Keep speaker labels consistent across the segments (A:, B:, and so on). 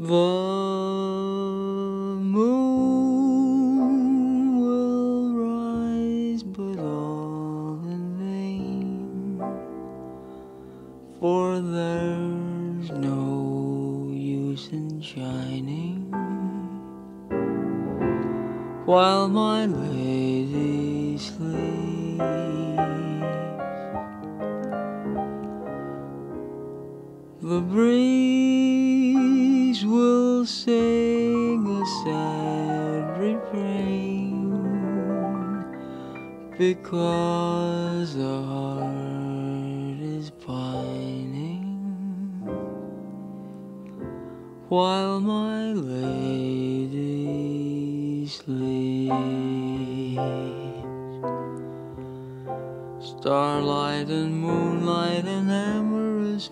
A: moon will rise, but all in vain, for there's no use in shining while my lady sleeps. The breeze will sing a sad refrain, because the heart is pining while my lady sleeps. Starlight and moonlight and amorous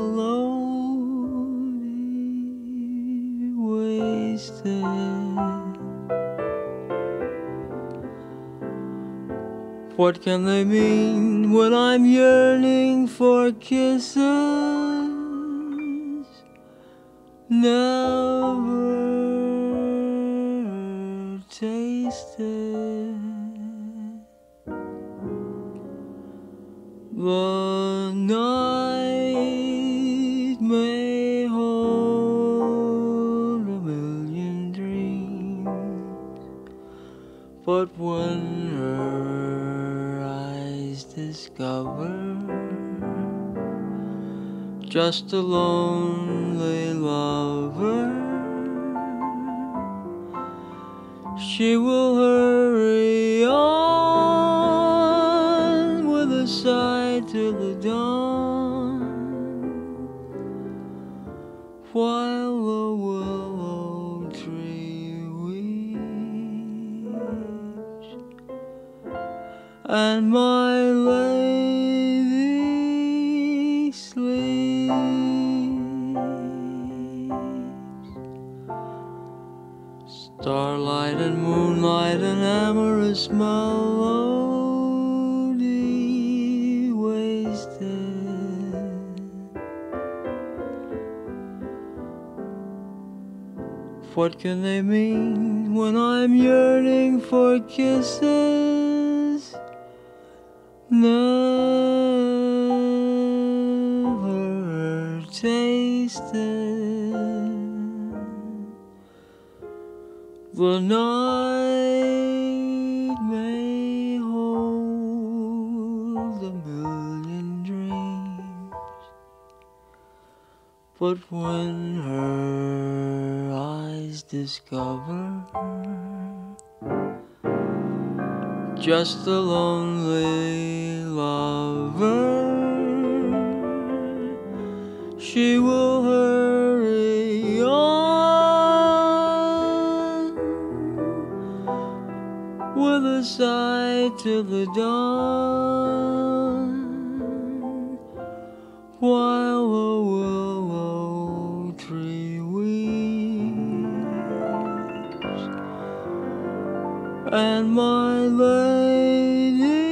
A: melody wasted. What can they mean when I'm yearning for kisses never tasted? The night may hold a million dreams, but when her eyes discover just a lonely lover, she will hurry on with a sigh till the dawn, while the willow tree weeps and my lady sleeps. Starlight and moonlight and amorous melody wasted. What can they mean when I'm yearning for kisses never tasted? The night may hold a million dreams, but when her eyes discover just a lonely lover, she will hurry on with a sigh till the dawn, while the willow tree weeps and my lady